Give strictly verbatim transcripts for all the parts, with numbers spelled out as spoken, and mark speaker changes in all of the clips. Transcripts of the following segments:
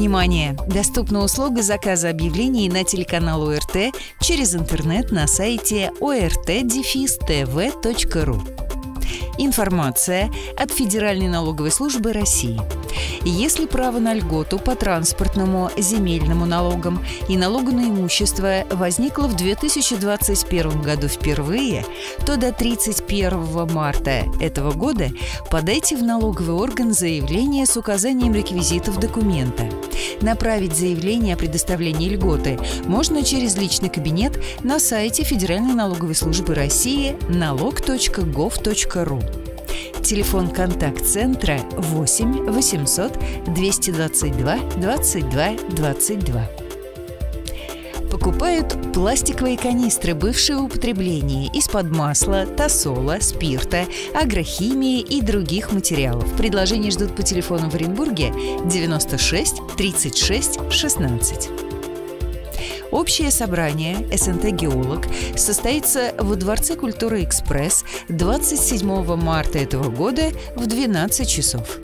Speaker 1: Внимание! Доступна услуга заказа объявлений на телеканал ОРТ через интернет на сайте о эр тэ дефис тэ вэ точка ру. Информация от Федеральной налоговой службы России. Если право на льготу по транспортному, земельному налогам и налогу на имущество возникло в две тысячи двадцать первом году впервые, то до тридцать первого марта этого года подайте в налоговый орган заявление с указанием реквизитов документа. Направить заявление о предоставлении льготы можно через личный кабинет на сайте Федеральной налоговой службы России налог точка гов точка ру. Телефон контакт-центра восемь восемьсот двести двадцать два двадцать два двадцать два. Покупают пластиковые канистры бывшего употребления из-под масла, тосола, спирта, агрохимии и других материалов. Предложения ждут по телефону в Оренбурге девяносто шесть тридцать шесть шестнадцать. Общее собрание эс эн тэ «Геолог» состоится во Дворце культуры «Экспресс» двадцать седьмого марта этого года в двенадцать часов.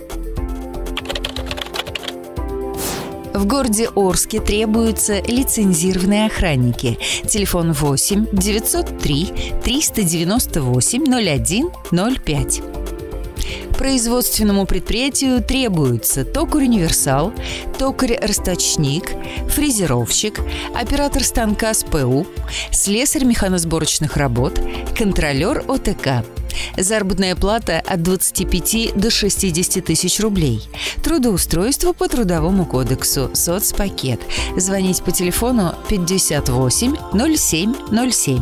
Speaker 1: В городе Орске требуются лицензированные охранники. Телефон восемь девятьсот три триста девяносто восемь ноль один ноль пять. Производственному предприятию требуются токарь-универсал, токарь-расточник, фрезеровщик, оператор станка эс пэ у, слесарь механосборочных работ, контролер о тэ ка. Заработная плата от двадцати пяти до шестидесяти тысяч рублей. Трудоустройство по Трудовому кодексу, соцпакет. Звонить по телефону пятьдесят восемь ноль семь ноль семь.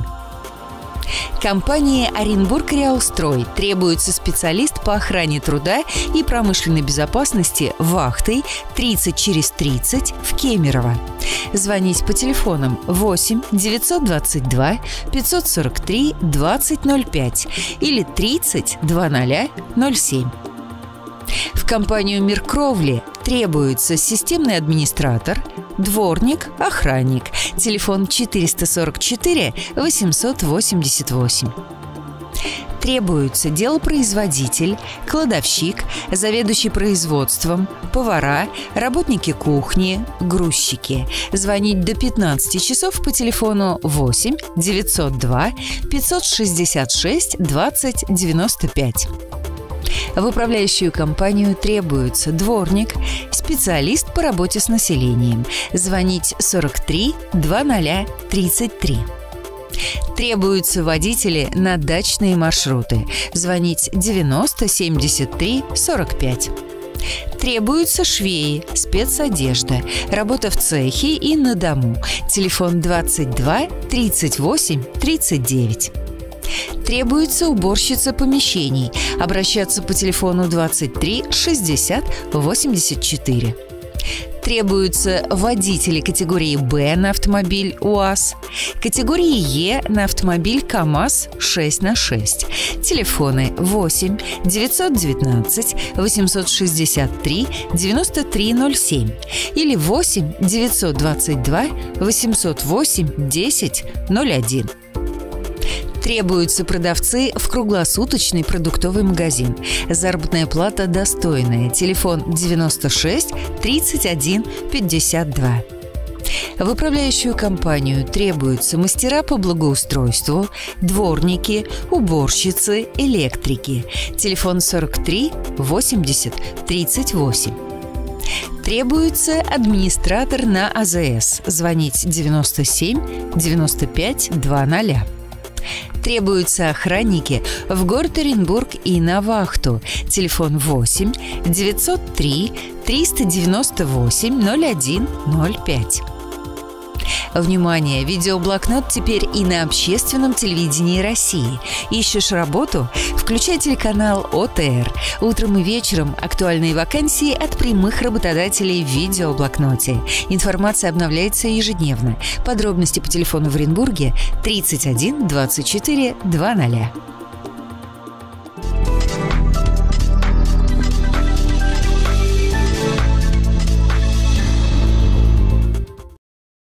Speaker 1: Компании «Оренбург Реалстрой» требуется специалист по охране труда и промышленной безопасности вахтой тридцать через тридцать в Кемерово. Звонить по телефонам восемь девятьсот двадцать два пятьсот сорок три двадцать ноль пять или тридцать двадцать ноль семь. В компанию «Мир кровли» требуется системный администратор, дворник, охранник. Телефон четыреста сорок четыре восемьсот восемьдесят восемь. Требуются делопроизводитель, кладовщик, заведующий производством, повара, работники кухни, грузчики. Звонить до пятнадцати часов по телефону восемь девятьсот два пятьсот шестьдесят шесть двадцать девяносто пять. В управляющую компанию требуется дворник, специалист по работе с населением. Звонить сорок три двадцать тридцать три. Требуются водители на дачные маршруты. Звонить девяносто семьдесят три сорок пять. Требуются швеи, спецодежда, работа в цехе и на дому. Телефон двадцать два тридцать восемь тридцать девять. Требуется уборщица помещений. Обращаться по телефону двадцать три шестьдесят восемьдесят четыре. Требуются водители категории Б на автомобиль УАЗ, категории Е на автомобиль КАМАЗ шесть на шесть. Телефоны восемь девятьсот девятнадцать восемьсот шестьдесят три девяносто три ноль семь или восемь девятьсот двадцать два восемьсот восемь десять ноль один. Требуются продавцы в круглосуточный продуктовый магазин. Заработная плата достойная. Телефон девяносто шесть тридцать один пятьдесят два. В управляющую компанию требуются мастера по благоустройству, дворники, уборщицы, электрики. Телефон сорок три восемьдесят тридцать восемь. Требуется администратор на а зэ эс. Звонить девяносто семь девяносто пять двадцать. Требуются охранники в город Оренбург и на вахту. Телефон восемь девятьсот три триста девяносто восемь ноль один ноль пять. Внимание! Видеоблокнот теперь и на общественном телевидении России. Ищешь работу? Включай телеканал о тэ эр. Утром и вечером актуальные вакансии от прямых работодателей в видеоблокноте. Информация обновляется ежедневно. Подробности по телефону в Оренбурге тридцать один двадцать четыре двадцать.